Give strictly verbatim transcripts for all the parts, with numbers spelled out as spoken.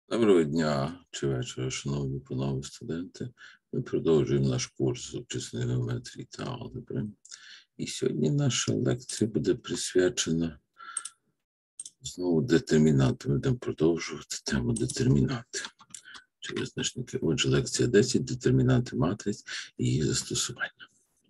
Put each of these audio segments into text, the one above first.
Доброго дня чи вечора, шановні панове студенти. Ми продовжуємо наш курс обчислення геометрії та алгебри. І сьогодні наша лекція буде присвячена знову детермінантам. Ми будемо продовжувати тему детермінанти чи визначники. Отже, лекція десять. Детермінанти матриць і її застосування.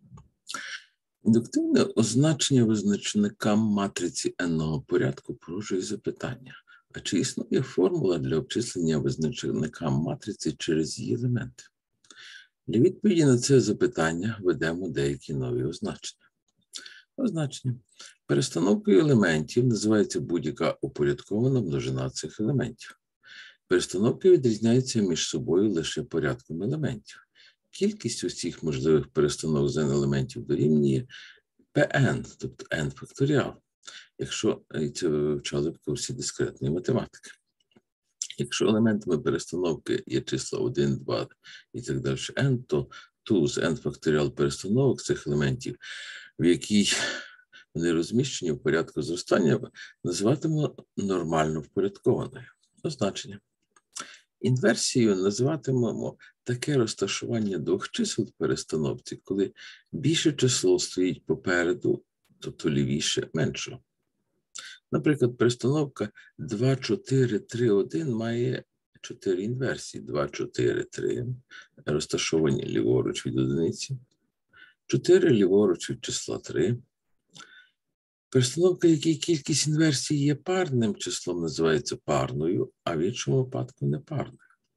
Індуктивне означення визначника матриці n-ного порядку породжує запитання. А чи існує формула для обчислення визначника матриці через її елементи? Для відповіді на це запитання введемо деякі нові означення. Означення. Перестановкою елементів називається будь-яка упорядкована множина цих елементів. Перестановки відрізняються між собою лише порядком елементів. Кількість усіх можливих перестановок з n-елементів дорівнює Pn, тобто n факторіал, якщо це ви вивчали в курсі дискретної математики. Якщо елементами перестановки є числа один, два і так далі n, то ту з n факторіал перестановок цих елементів, в якій вони розміщені в порядку зростання, називатимемо нормально впорядкованою. Означення. Інверсією називатимемо таке розташування двох чисел в перестановці, коли більше число стоїть попереду, тобто лівіше меншого. Наприклад, перестановка два, чотири, три, один має чотири інверсії. два, чотири, три розташовані ліворуч від одиниці, чотири ліворуч від числа три. Перестановка, якій кількість інверсій є парним числом, називається парною, а в іншому випадку непарною.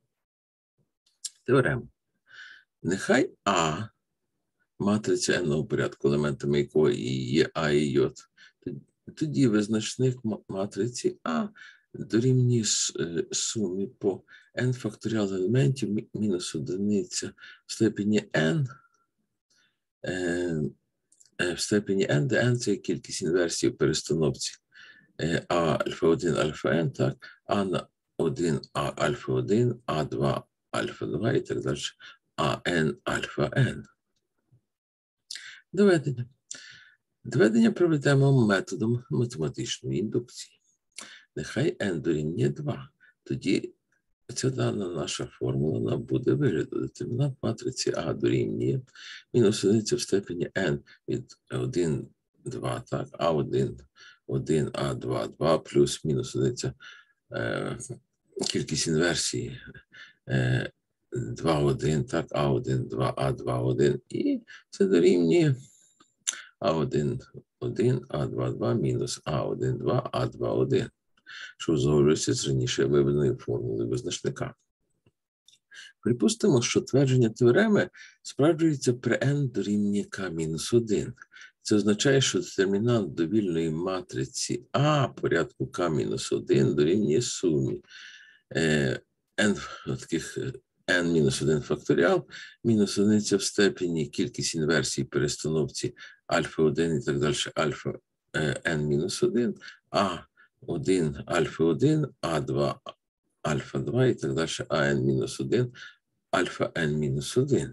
Теорема. Нехай А, матриця n-ного порядку, елементами якої є А і Й, тоді визначник матриці А дорівнює сумі по n факторіал елементів мінус одиниця в степені n, в степені n, де n – це кількість інверсій в перестановці А альфа один, альфа n, так, А на один, А альфа один, А два, альфа два і так далі, А n, альфа n. Доведення. Доведення проведемо методом математичної індукції. Нехай n дорівнює два. Тоді ця дана наша формула нам буде вигляду. Детермінант матриці А дорівнює мінус одиниця в степені n від один, два, так, А один, один, А два, два, плюс мінус одиниця е, кількість інверсії е, два, один, так, А один, два, А два, один. І це дорівнює А один, один, А два, два, мінус А один, два, А два, один, що узгоджується з раніше виведеною формулою визначника. Припустимо, що твердження теореми справджується при n дорівнює k мінус один. Це означає, що детермінант довільної матриці А порядку k мінус один дорівнює сумі е, n таких n мінус один факторіал, мінус одиниця в степені кількість інверсій перестановці альфа один і так далі, альфа n мінус один, а один, альфа один, а два, альфа два і так далі, а n мінус один, альфа n мінус один.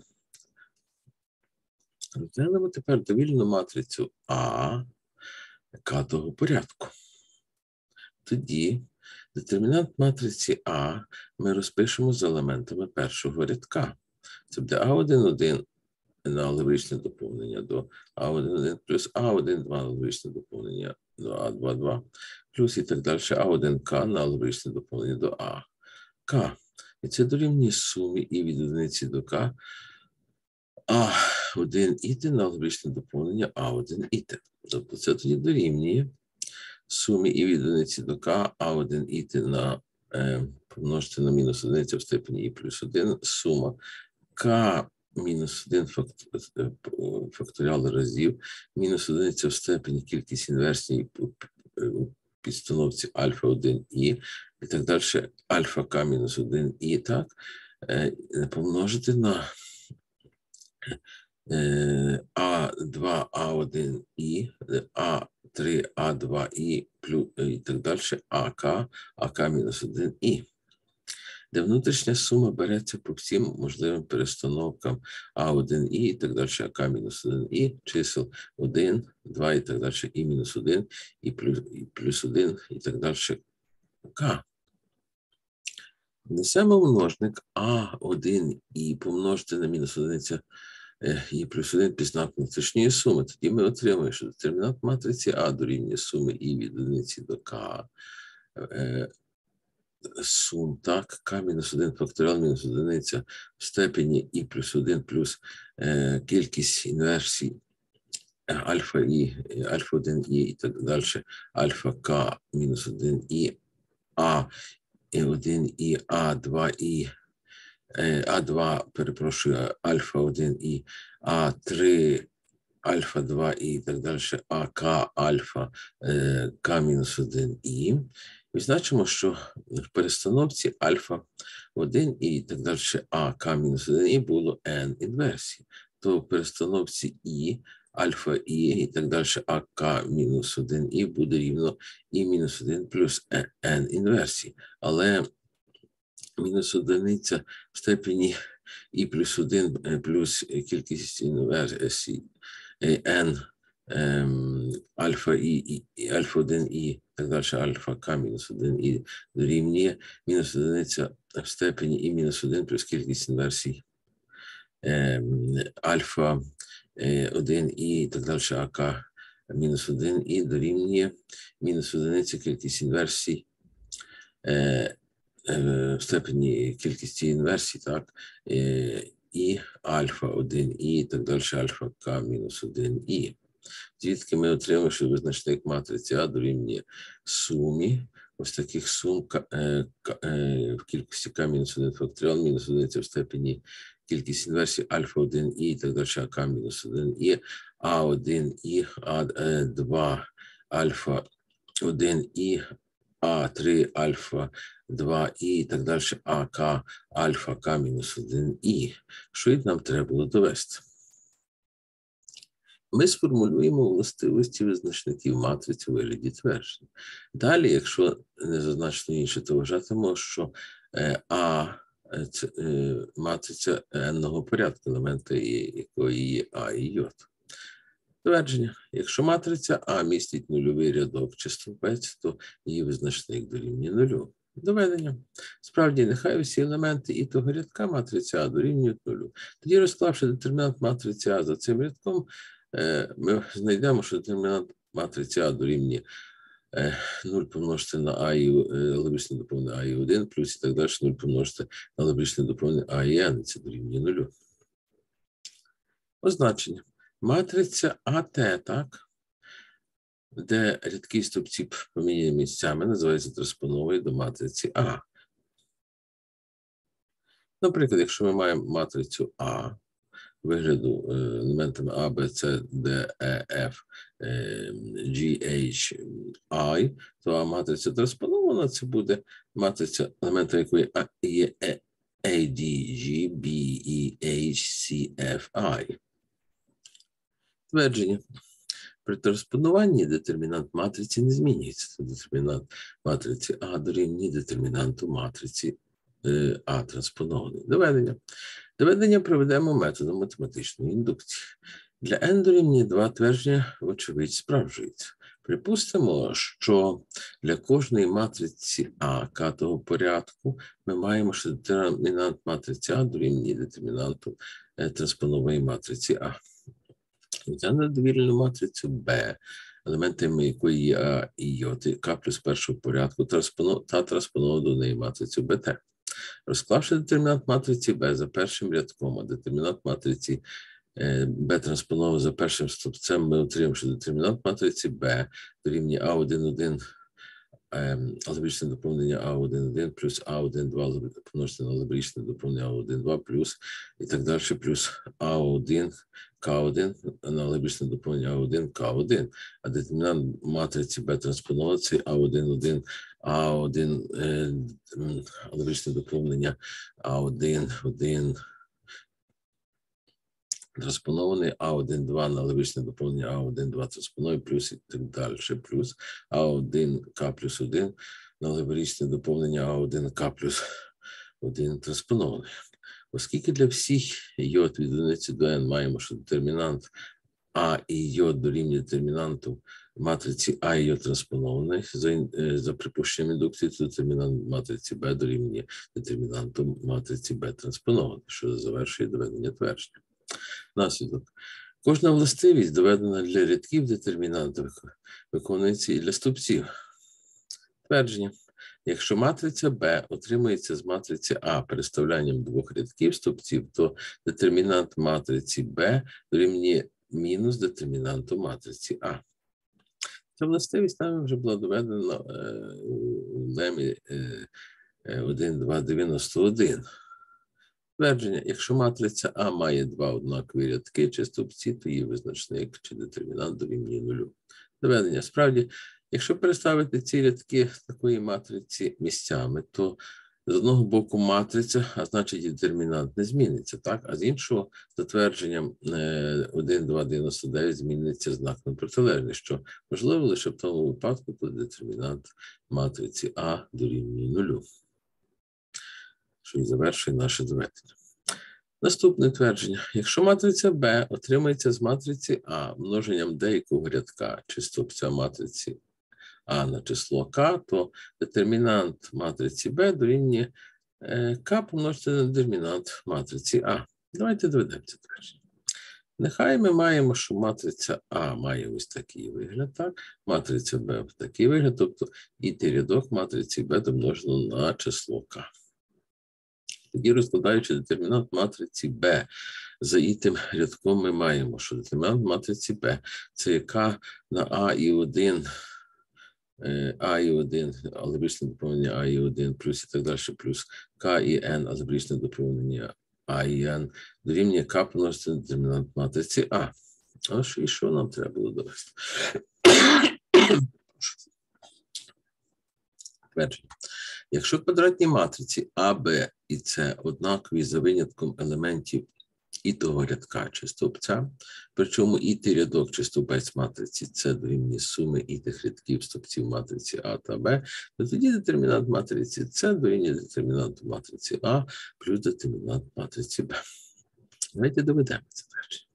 Розглянемо тепер довільну матрицю А к-того порядку. Тоді детермінант матриці А ми розпишемо з елементами першого рядка. Це буде А один, один на алгебричне доповнення до А один, один плюс А один, два на алгебричне доповнення до А два, два плюс і так далі А один К на алгебричне доповнення до А К. І це дорівнює сумі і від одиниці до К А один іти на алгебричне доповнення А один іти. Тобто це тоді дорівнює сумі і від одиниці до К А один іти на е, помножити на мінус одиниця в степені І плюс один, сума К мінус один факторіал разів, мінус одиниця в степені кількість інверсій у підстановці альфа один І і так далі, альфа К мінус один І, так, е, помножити на А два, А один І, А три, А два І, плюс, і так далі, АК, АК мінус один І, де внутрішня сума береться по всім можливим перестановкам А один І і так далі, АК мінус один І, чисел один, два і так далі, І мінус один, і плюс, і плюс один і так далі, К. Несемо множник а один і помножити на мінус одиниця і плюс один під знаком внутрішньої суми. Тоді ми отримуємо, що детермінант матриці А дорівнює суми і від одиниці до К. Сум, так, К мінус один факторіал мінус одиниця в степені І плюс один плюс е, кількість інверсій альфа І, альфа один І і так далі, альфа К мінус один І, А один І, А два І, А два, перепрошую, альфа один І, А три, альфа два І і так далі, АК альфа К мінус один І. Відзначимо, що в перестановці альфа один і так далі АК мінус один І було n інверсій. То в перестановці І альфа І і так далі АК мінус один І буде рівно І мінус один плюс n інверсій. Але мінус одиниця в степені І плюс один плюс кількість інверсій n альфа І, альфа один І, так далі, альфа К мінус один І дорівнює мінус одиниця в степені І мінус один плюс кількість інверсій альфа один І, так далі, АК мінус один І дорівнює мінус одиниця кількість інверсій в степені кількості інверсій, так, і альфа один І, так далі, альфа К мінус один І. Звідки ми отримуємо, що визначник матриці А дорівнює сумі ось таких сум в кількості К мінус один факторіал мінус одиниця в степені кількість інверсій альфа один І, так далі, АК мінус один І, А один І, А два, альфа один І, А три, альфа два І, і так далі, АК, альфа К мінус один І. Що нам треба було довести? Ми сформулюємо властивості визначників матриці у вигляді тверджень. Далі, якщо не зазначено інше, то вважатимемо, що А – це матриця n-ного порядку, елемента якої є А і Й. Твердження. Якщо матриця А містить нульовий рядок чи стовпець, то її визначник дорівнює нулю. Доведення. Справді, нехай усі елементи і того рядка матриці А дорівнюють нулю. Тоді, розклавши детермінант матриці А за цим рядком, ми знайдемо, що детермінант матриці А дорівнює нуль помножити на А і логічне доповнення А і один, плюс і так далі, нуль помножити на логічне доповнення А і N, це дорівнює нулю. Означення. Матриця АТ, так, де рядки і стовпці поміняні місцями, називається транспоновою до матриці А. Наприклад, якщо ми маємо матрицю А вигляду елементами А, Б, С, Д, Е, Ф, G, H, I, то А матриця транспонована, це буде матриця, елементами якої є A, D, G, B, E, H, C, F, I. Твердження. При транспонуванні детермінант матриці не змінюється. Це детермінант матриці А дорівнює детермінанту матриці А транспонований. Доведення. Доведення проведемо методом математичної індукції. Для n дорівнює два твердження, вочевидь, справджуються. Припустимо, що для кожної матриці А к-того порядку ми маємо, що детермінант матриці А дорівнює детермінанту транспонової матриці А. Взяти довільну матрицю Б, елементами якої є А і Й, К плюс першого порядку, та транспоновано до неї матрицю Б Т. Розклавши детермінант матриці Б за першим рядком, а детермінант матриці Б транспоновано за першим стовпцем, ми отримаємо, що детермінант матриці Б дорівнює А один один, алгебричне доповнення А один один плюс А один два помножити на алгебричне доповнення А один два плюс і так далі, плюс А один, К один на алгебричне доповнення А один, К один. А детермінант матриці Б транспоновано це А один один, А один алгебричне доповнення А один один транспонований, А один два на логічне доповнення А один два транспонований, плюс і так далі, плюс А один К плюс один на логічне доповнення А один К плюс один транспонований. Оскільки для всіх Й від одиниці до N маємо, що детермінант А і Й дорівнює детермінанту матриці А і його транспонованої за, за припущенням індукції, то детермінант матриці Б дорівнює детермінанту матриці Б транспонованої, що завершує доведення твердження. Наслідок. Кожна властивість, доведена для рядків детермінанта, виконується і для стовпців. Твердження. Якщо матриця Б отримується з матриці А переставлянням двох рядків стовпців, то детермінант матриці Б дорівнює мінус детермінанту матриці А. Ця властивість нами вже була доведена у лемі один, два, дев'яносто один. Твердження. Якщо матриця А має два однакові рядки чи стовпці, то її визначник чи детермінант дорівнює нулю. Доведення. Справді, якщо переставити ці рядки такої матриці місцями, то з одного боку матриця, а значить і детермінант не зміниться, так? А з іншого, за твердженням один, два, дев'яносто дев'ять зміниться знак на протилежний, що можливо лише в тому випадку, коли детермінант матриці А дорівнює нулю. Що і завершує наше доведення. Наступне твердження. Якщо матриця Б отримається з матриці А множенням деякого рядка чи стовпця матриці А на число К, то детермінант матриці Б дорівнює К помножити на детермінант матриці А. Давайте доведемо це твердження. Нехай ми маємо, що матриця А має ось такий вигляд, так? Матриця Б в такий вигляд, тобто ітий рядок матриці Б домножено на число К. Тоді, розкладаючи детермінант матриці Б за ітим рядком, ми маємо, що детермінант матриці Б – це К на А і один, А і один, алгебричне доповнення А і один, плюс і так далі, плюс К і N, алгебричне доповнення А і N, дорівнює К помножити на детермінант матриці А. Ось і що нам треба було довести? Твердження. Якщо квадратні матриці А, Б і С однакові за винятком елементів ітого рядка чи стовпця, причому ітий рядок чи стовпець матриці С дорівнює суми ітих рядків стовпців матриці А та Б, то тоді детермінант матриці С дорівнює детермінанту матриці А плюс детермінант матриці Б. Давайте доведемо це твердження.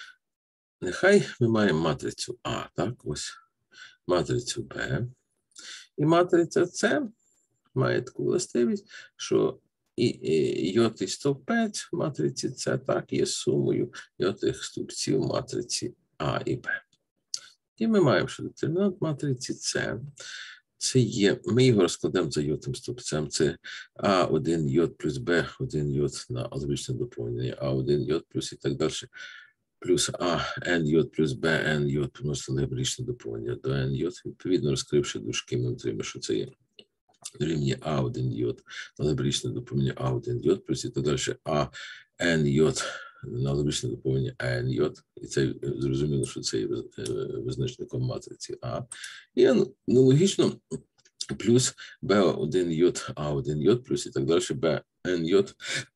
Нехай ми маємо матрицю А, так, ось, матрицю Б, і матриця С має таку властивість, що і, і йотий стовпець матриці С так є сумою йотих стовпців матриці А і Б. І ми маємо, що детермінант матриці С це є, ми його розкладемо за йотим стовпцем, це А один йот плюс Б один йот на алгебричне доповнення, А один йот плюс і так далі, плюс А, N йот плюс Б, N йот помножити на алгебричне доповнення до N йот, відповідно розкривши дужки, ми отримаємо, що це є дорівнює А один йод на алгебричне доповнення А один йод, плюс і так далі А, N йод на алгебричне доповнення N йод, і це зрозуміло, що це є визначником матриці А. І аналогічно плюс Б один йод, А один йод, плюс і так далі Б, N йод,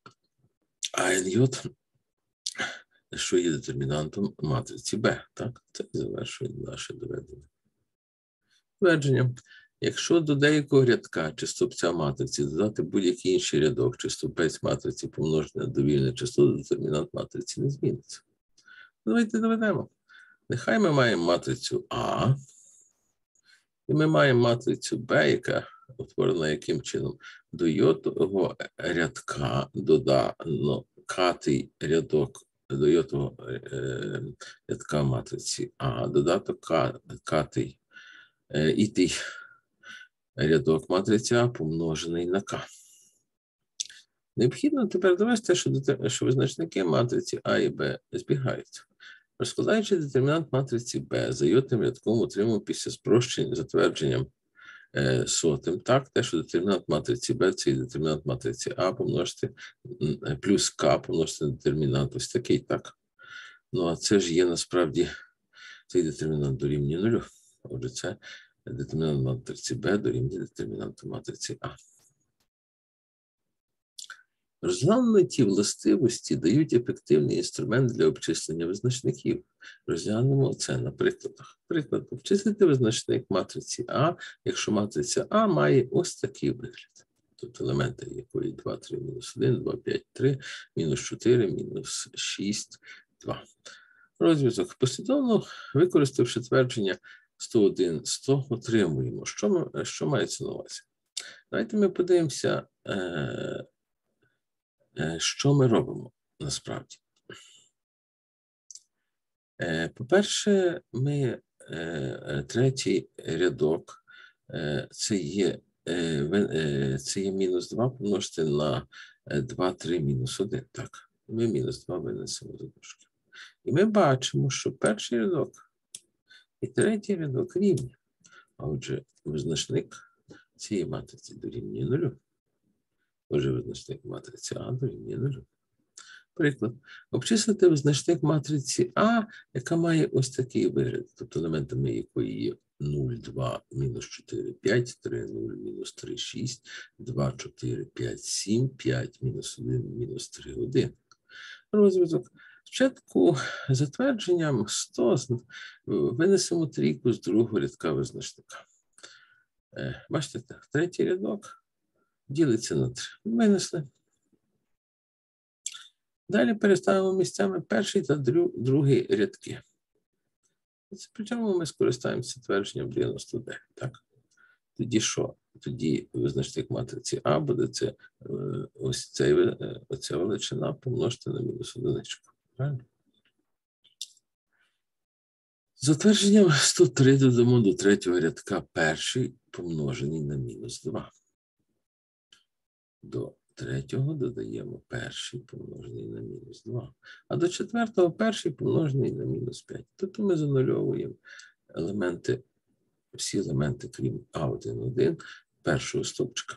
А N йод, що є детермінантом матриці Б. Так, це завершує наше доведення. Твердження. Якщо до деякого рядка чи стовпця матриці додати будь-який інший рядок чи стовпець матриці помножити на довільне число, детермінант матриці не зміниться. Давайте доведемо. Нехай ми маємо матрицю А, і ми маємо матрицю Б, яка утворена яким чином? До йотового рядка додано катий рядок, до йотового е, рядка матриці А, додаток катий е, ітий рядок матриці А помножений на К. Необхідно тепер довести, що, що визначники матриці А і Б збігаються. Розкладаючи детермінант матриці Б за йотним рядком, отримуємо після спрощення затвердженням е, сотим, так, те, що детермінант матриці Б це і детермінант матриці А помножити плюс К помножити на детермінант ось такий, так. Ну, а це ж є насправді цей детермінант дорівнює нулю. Отже, це детермінант матриці Б дорівнює детермінанту матриці А. Розглянуті властивості дають ефективний інструмент для обчислення визначників. Розглянемо це на прикладах. Приклад. Обчислити визначник матриці А, якщо матриця А має ось такий вигляд. Тобто елементи якої два, три, мінус один, два, п'ять, три, мінус чотири, мінус шість, два. Розв'язок. Послідовно використавши твердження сто один, сто отримуємо. Що, ми, що мається на увазі? Давайте ми подивимося, е, е, що ми робимо насправді. Е, по-перше, ми е, третій рядок, е, це є, е, це є мінус два помножити на два, три, мінус один. Так, ми мінус два винесемо за дужки. І ми бачимо, що перший рядок і третій рядок рівні. А отже, визначник цієї матриці дорівнює нулю. Отже, визначник матриці А дорівнює нулю. Приклад. Обчислити визначник матриці А, яка має ось такий вигляд, тобто елементами якої є нуль, два, мінус чотири, п'ять, три, нуль, мінус три, шість, два, чотири, п'ять, сім, п'ять, мінус один, мінус три, один. Розв'язок. Спочатку затвердженням сто винесемо трійку з другого рядка визначника. Бачите, так, третій рядок ділиться на три. Винесли. Далі переставимо місцями перший та другий рядки. При цьому ми скористаємося твердженням дев'яносто дев'ять. Так? Тоді що? Тоді визначник матриці А буде це, ось цей, оця величина помножити на мінус одиничку. Правильно? За твердженням сто три додамо до третього рядка перший помножений на мінус два. До третього додаємо перший помножений на мінус два. А до четвертого перший помножений на мінус п'ять. Тобто ми занульовуємо елементи, всі елементи, крім А один, один, першого стовпчика.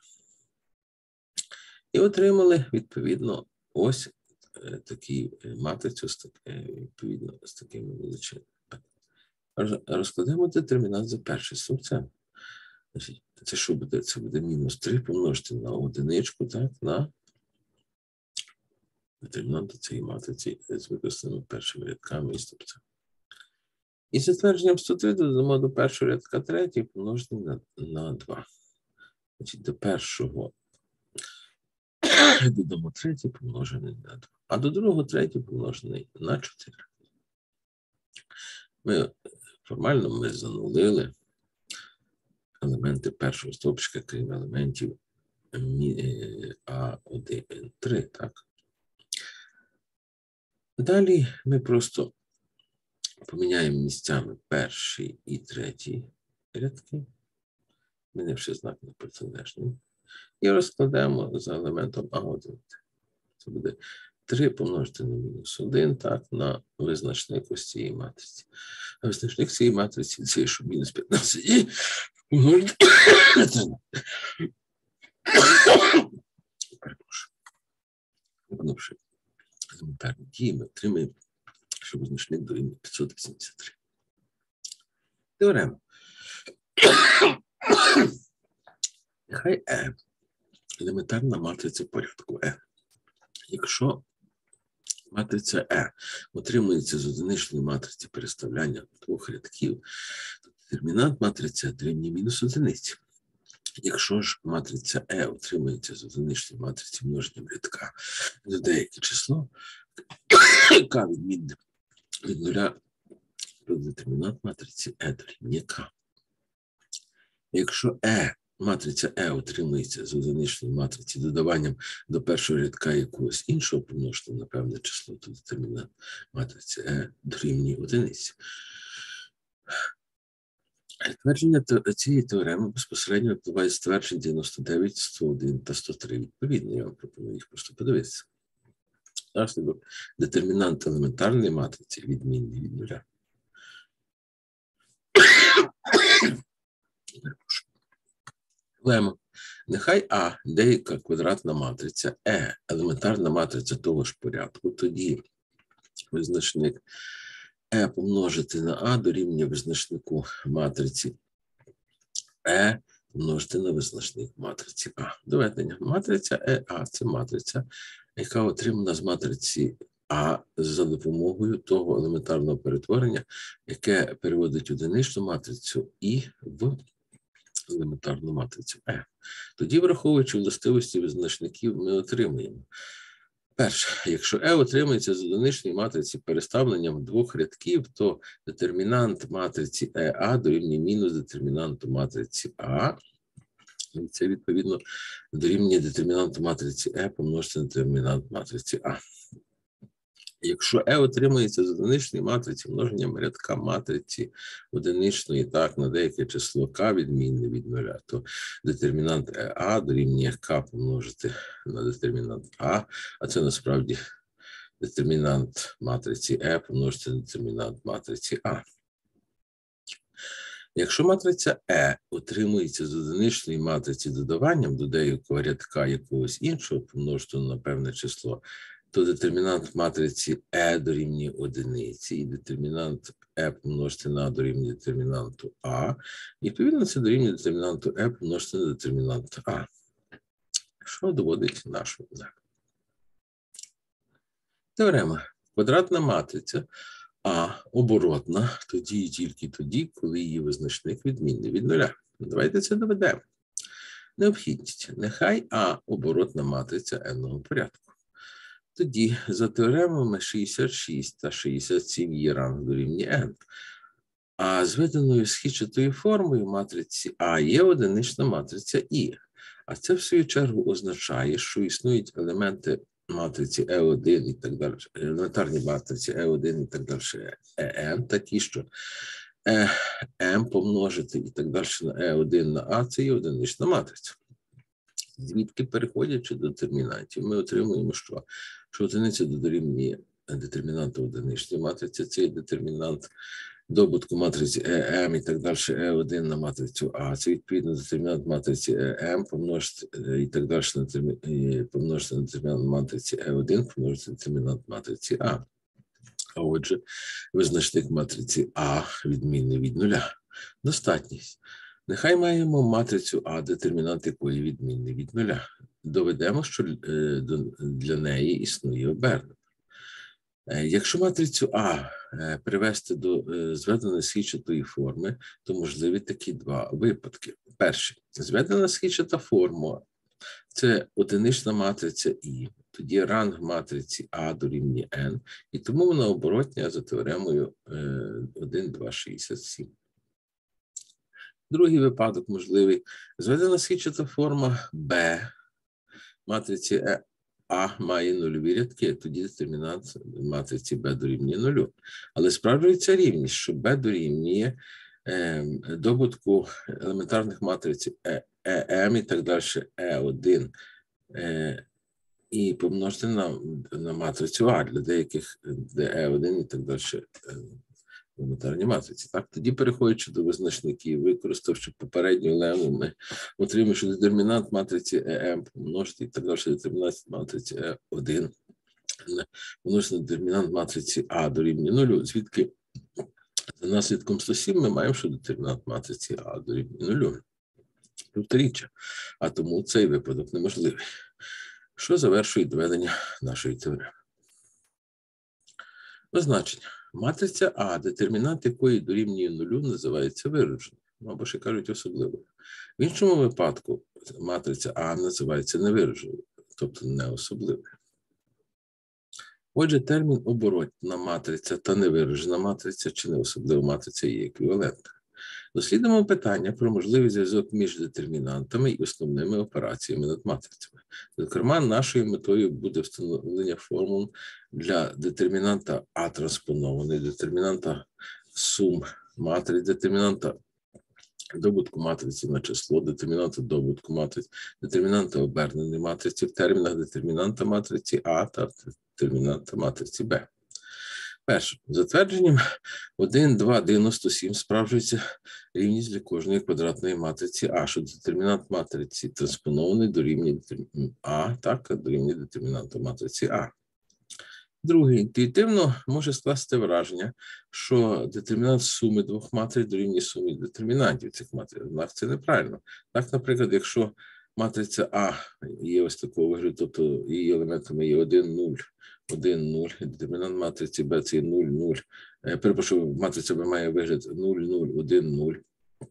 І отримали, відповідно, ось такі матрицю, відповідно, з такими величинами. Розкладемо детермінант за перший стовпцем. Значить, це що буде? Це буде мінус три помножити на одиничку, так, на детермінант цієї матриці з використаними першими рядками і стовпцем. І затвердженням сто три додамо до першого рядка третій помножити на, на два. Значить, до першого додамо третій помножений на два. А до другого третій помножений на чотири. Ми формально ми занулили елементи першого стовпчика, крім елементів А один, три, так? Далі ми просто поміняємо місцями перший і третій рядки, змінивши знак на протилежний, і розкладемо за елементом А один. Це буде три помножити на мінус один, так, на визначник ось цієї матриці. А визначник цієї матриці це що мінус п'ятнадцять і помножити на тринадцять. Перепрошую. Виконавши елементарні дії, ми отримаємо, що визначник дорівнює п'ятсот вісімдесят три. Теорема. Нехай Е елементарна матриця порядку Е. Якщо матриця Е отримується з одиничної матриці переставляння двох рядків, то детермінант матриці дорівнює мінус одиниці. Якщо ж матриця Е отримується з одиничної матриці множенням рядка до деяке число, К відмінне від нуля, то детермінант матриці Е дорівнює К. Якщо Е, матриця Е отримується з одиничної матриці додаванням до першого рядка якогось іншого помноженого на певне число, то детермінант матриці Е дорівнює одиниці. Твердження цієї теореми безпосередньо впливає з тверджень дев'яносто дев'ять, сто один та сто три відповідно. Я вам пропоную їх просто подивитися. Наслідок детермінант елементарної матриці відмінний від нуля. Лема. Нехай А деяка квадратна матриця Е, елементарна матриця того ж порядку, тоді визначник Е помножити на А дорівнює визначнику матриці Е помножити на визначник матриці А. Доведення. Матриця ЕА – це матриця, яка отримана з матриці А за допомогою того елементарного перетворення, яке переводить одиничну матрицю І в елементарну матрицю Е. Тоді, враховуючи властивості визначників, ми отримуємо Перше, якщо E отримується з одиничної матриці переставленням двох рядків, то детермінант матриці ЕА дорівнює мінус детермінанту матриці А. І це, відповідно, дорівнює детермінанту матриці Е помножити на детермінант матриці А. Якщо Е отримується з одиничної матриці множенням рядка матриці одиничної так, на деяке число К відмінне від нуля, то детермінант ЕА дорівнює К помножити на детермінант А, а це насправді детермінант матриці Е помножити на детермінант матриці А. Якщо матриця Е отримується з одиничної матриці додаванням до деякого рядка якогось іншого помножити на певне число, то детермінант матриці Е дорівнює одиниці, і детермінант Е помножити на дорівнює детермінанту А, і відповідно це дорівнює детермінанту Е помножити на детермінант А. Що доводить нашу задачу? Теорема. Квадратна матриця А оборотна тоді і тільки тоді, коли її визначник відмінний від нуля. Давайте це доведемо. Необхідність. Нехай А оборотна матриця n-ного порядку. Тоді за теоремами шістдесят шість та шістдесят сім її ранг дорівнює n. А зведеною східчатою формою матриці А є одинична матриця І. А це, в свою чергу, означає, що існують елементи матриці Е один і так далі, елементарні матриці Е один і так далі, Ем, такі, що М помножити і так далі на Е один на А, це є одинична матриця. Звідки, переходячи до детермінантів, ми отримуємо, що, що одиниця дорівнює детермінанту одиничної матриці, це є детермінант добутку матриці Ем і так далі, Е один на матрицю А, це відповідно детермінант матриці Ем помножити і так далі на помножити на детермінант матриці Е один помножити на детермінант матриці А. А отже, визначник матриці А відмінний від нуля. Достатність. Нехай маємо матрицю А, детермінант якої відмінний від нуля. Доведемо, що для неї існує обернення. Якщо матрицю А привести до зведеної східчатої форми, то можливі такі два випадки. Перший. Зведена східчата форма – це одинична матриця І. Тоді ранг матриці А дорівнює N, і тому вона оборотня за теоремою один, два, шістдесят сім. Другий випадок можливий. Зведена східчата форма Б матриці А має нульові рядки, тоді детермінант матриці Б дорівнює нулю. Але справджується рівність, що Б дорівнює е, добутку елементарних матриць Е, Ем і так далі, Е один, е, і помножити на, на матрицю А для деяких, де Е один і так далі, е, елементарні матриці. Так, тоді, переходячи до визначників, використавши попередню лему, ми отримуємо, що детермінант матриці Ем помножити і так далі, детермінант матриці Е один помножити на детермінант матриці А дорівнює нулю, звідки за наслідком сто сім ми маємо, що детермінант матриці А дорівнює нулю. Півторіччя. А тому цей випадок неможливий. Що завершує доведення нашої теореми? Означення. Матриця А, детермінант якої дорівнює нулю, називається вираженою, або ще кажуть особливою. В іншому випадку матриця А називається невираженою, тобто неособливою. Отже, термін оборотна матриця та невиражена матриця чи неособлива матриця є еквівалентними. Дослідимо питання про можливий зв'язок між детермінантами і основними операціями над матрицями. Зокрема, нашою метою буде встановлення формул для детермінанта А транспонований, детермінанта сум матриць, детермінанта добутку матриці на число, детермінанта добутку матриць, детермінанта оберненої матриці в термінах детермінанта матриці А та детермінанта матриці Б. Перше. За твердженням один, два, дев'яносто сім справджується рівність для кожної квадратної матриці А, що детермінант матриці транспонований дорівнює А, так, дорівнює детермінанту матриці А. Друге. Інтуїтивно може скласти враження, що детермінант суми двох матриць дорівнює сумі детермінантів цих матриць. Однак це неправильно. Так, наприклад, якщо матриця А є ось такого вигляду, тобто її елементами є один, нуль, один, нуль, детермінант матриці Б це нуль, нуль, перепрошую, матриця Б має вигляд нуль, нуль, один, нуль,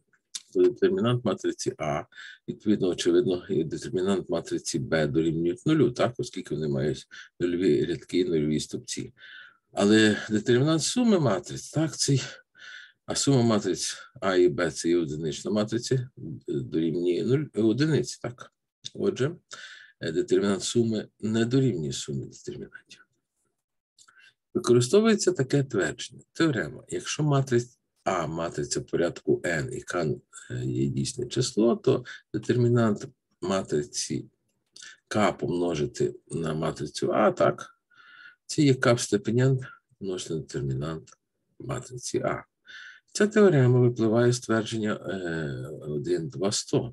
то детермінант матриці А, відповідно, очевидно, і детермінант матриці Б дорівнюють нулю, так, оскільки вони мають нульові рядки і нульові стовпці. Але детермінант суми матриць, так, цей, а сума матриць А і Б – це є одинична матриця, дорівнює нуль, одиниці, так. Отже, детермінант суми не дорівнює сумі детермінантів. Використовується таке твердження. Теорема. Якщо матриця А матриця порядку n і К є дійсне число, то детермінант матриці К помножити на матрицю А, так, це є К в степені n помножити на детермінант матриці А. Ця теорема випливає з твердження один, два, сто.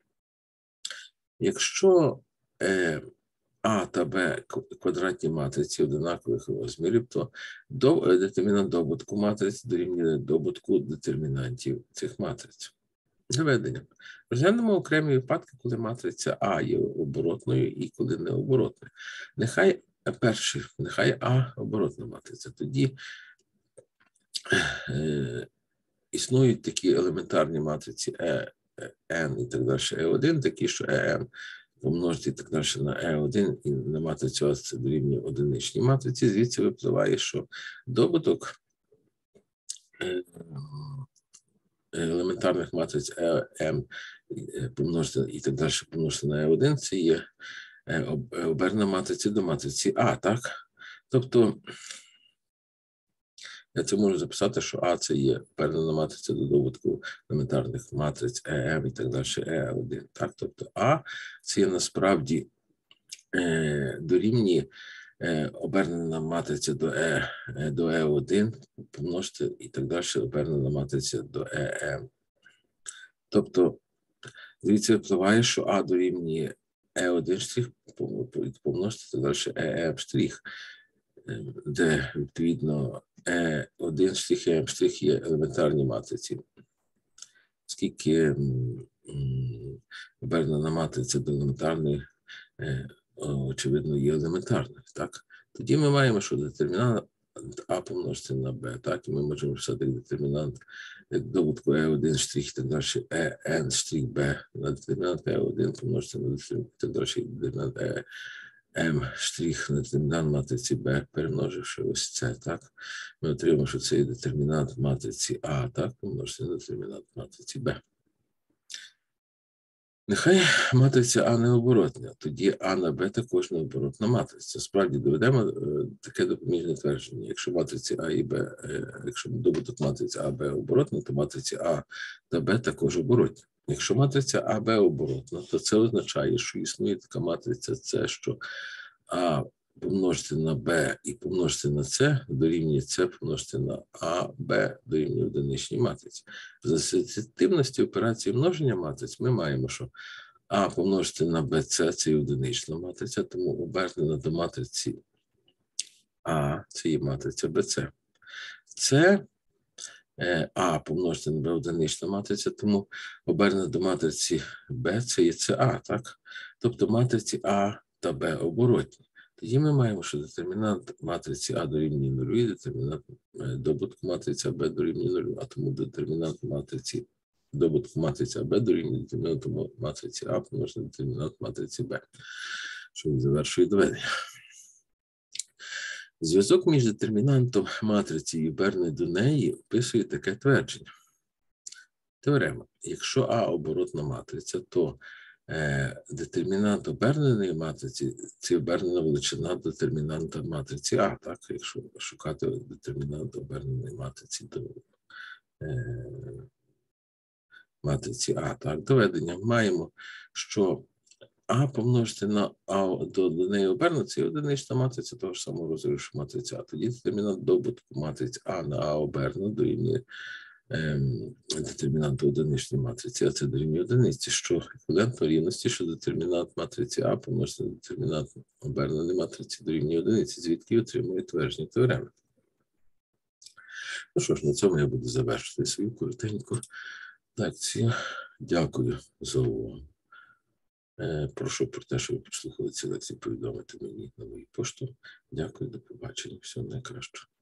Якщо А та Б квадратні матриці одинакових розмірів, то детермінант добутку матриць дорівнює добутку детермінантів цих матриць. Доведення. Розглянемо окремі випадки, коли матриця А є оборотною і коли не оборотною. Нехай перший, нехай А оборотна матриця. Тоді е, існують такі елементарні матриці Е, N і так далі, Е один, такі, що Ем помножити і так далі на Е один і на матрицю А це дорівнює одиничній матриці. Звідси випливає, що добуток елементарних матриць М помножити і так далі помножити на Е один, це є обернена матриця до матриці А, так? Тобто, я це можу записати, що А це є обернена матриця до добутку елементарних матриць Ем і так далі Е один, так? Тобто А це є насправді е, дорівнює е, обернена матриця до Е, до Е один помножити і так далі обернена матриця до Ем. Тобто, звідси впливає, що А дорівнює Е один штрих помножити і так далі Ем штрих, де, відповідно, Е один штрих і М штрих є елементарні матриці. Оскільки обернена матриця до елементарної, очевидно, є елементарною, так? Тоді ми маємо, що детермінант А помножити на Б, так? І ми можемо писати детермінант добутку Е один штрих і так далі Ен штрих Б на детермінант Е один помножити на детермінант Е М штрих на детермінант матриці Б, перемноживши ось це, так? Ми отримаємо, що це є детермінант матриці А, так? Помножити на детермінант матриці Б. Нехай матриця А не оборотна, тоді А на Б також не оборотна матриця. Справді доведемо таке допоміжне твердження. Якщо матриця А і Б, якщо добуток матриці А, Б оборотна, то матриці А та Б також оборотні. Якщо матриця А, Б оборотна, то це означає, що існує така матриця С, що А помножити на Б і помножити на С дорівнює С помножити на А, Б дорівнює одиничній матриці. За асоціативності операції множення матриць ми маємо, що А помножити на Б, С це є одинична матриця, тому обернена до матриці А, це є матриця Б С. С А помножити на Б одинична матриця, тому обернена до матриці Б це є С А, так? Тобто матриці А та Б оборотні. Тоді ми маємо, що детермінант матриці А дорівнює нулю і детермінант добутку матриці АБ дорівнює нулю, а тому детермінант матриці добутку матриці АБ дорівнює детермінанту матриці А помножити на детермінант матриці Б, що завершує доведення. Зв'язок між детермінантом матриці і оберненою до неї описує таке твердження. Теорема. Якщо А оборотна матриця, то е, детермінант оберненої матриці – це обернена величина детермінанта матриці А, так? Якщо шукати детермінант оберненої матриці до е, матриці А, так? Доведення. Маємо, що А помножити на А до, до неї обернена, це одинична матриця того ж самого розріву, що матриця А. Тоді детермінант добутку матриць А на А обернена дорівнює ем, детермінанту одиничної матриці, а це дорівнює одиниці, що еквівалентно рівності, що детермінант матриці А помножити на детермінант оберненої матриці дорівнює одиниці, звідки отримує твердження теореми. Ну що ж, на цьому я буду завершити свою коротеньку лекцію. Дякую за увагу. Прошу про те, що ви послухали ці лекції, повідомити мені на мою пошту. Дякую, до побачення. Всього найкращого.